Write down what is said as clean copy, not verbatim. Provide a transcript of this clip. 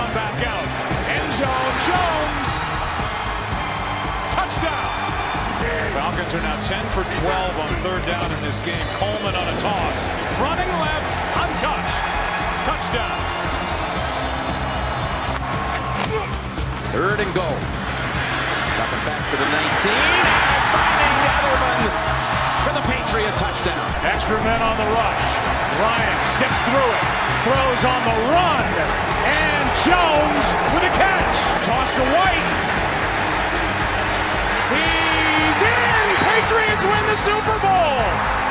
come back out. End zone, Jones. Touchdown. Falcons are now 10 for 12 on third down in this game. Coleman on a toss. Running left, untouched. Touchdown. Third and goal. Coming back to the 19. And finding Edelman for the Patriot touchdown. Extra men on the rush. Ryan steps through it. Throws on the run. And Jones with a catch. Toss to White. He's in! Patriots win the Super Bowl!